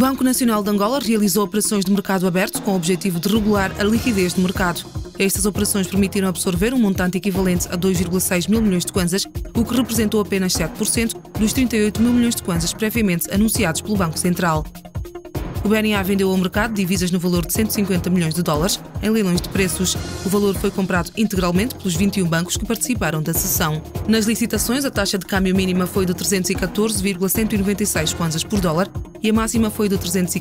Banco Nacional de Angola realizou operações de mercado aberto com o objetivo de regular a liquidez do mercado. Estas operações permitiram absorver um montante equivalente a 2,6 mil milhões de kwanzas, o que representou apenas 7% dos 38 mil milhões de kwanzas previamente anunciados pelo Banco Central. O BNA vendeu ao mercado divisas no valor de 150 milhões de dólares em leilões de preços. O valor foi comprado integralmente pelos 21 bancos que participaram da sessão. Nas licitações, a taxa de câmbio mínima foi de 314,196 kwanzas por dólar e a máxima foi de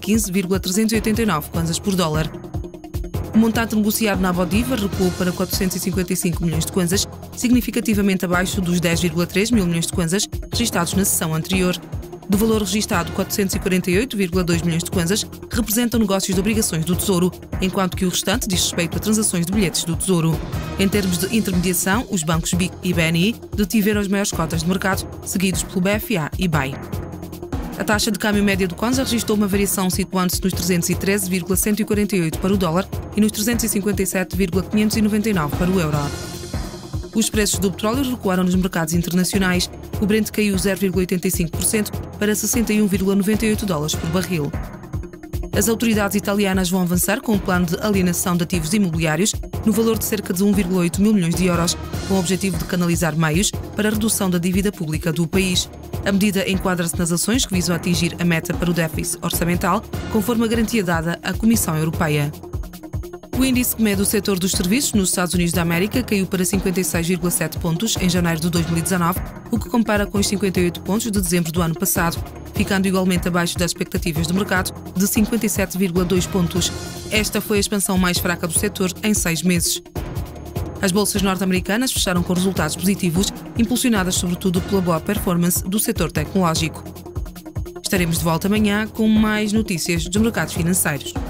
315,389 kwanzas por dólar. O montante negociado na Abodiva recuou para 455 milhões de kwanzas, significativamente abaixo dos 10,3 mil milhões de kwanzas registados na sessão anterior. Do valor registado, 448,2 milhões de kwanzas representam negócios de obrigações do Tesouro, enquanto que o restante diz respeito a transações de bilhetes do Tesouro. Em termos de intermediação, os bancos BIC e BNI detiveram as maiores cotas de mercado, seguidos pelo BFA e BAI. A taxa de câmbio média do kwanza registrou uma variação situando-se nos 313,148 para o dólar e nos 357,599 para o euro. Os preços do petróleo recuaram nos mercados internacionais. O Brent caiu 0,85% para 61,98 dólares por barril. As autoridades italianas vão avançar com um plano de alienação de ativos imobiliários no valor de cerca de 1,8 mil milhões de euros, com o objetivo de canalizar meios para a redução da dívida pública do país. A medida enquadra-se nas ações que visam atingir a meta para o déficit orçamental, conforme a garantia dada à Comissão Europeia. O índice que mede o setor dos serviços nos Estados Unidos da América caiu para 56,7 pontos em janeiro de 2019, o que compara com os 58 pontos de dezembro do ano passado, ficando igualmente abaixo das expectativas do mercado de 57,2 pontos. Esta foi a expansão mais fraca do setor em 6 meses. As bolsas norte-americanas fecharam com resultados positivos, impulsionadas sobretudo pela boa performance do setor tecnológico. Estaremos de volta amanhã com mais notícias dos mercados financeiros.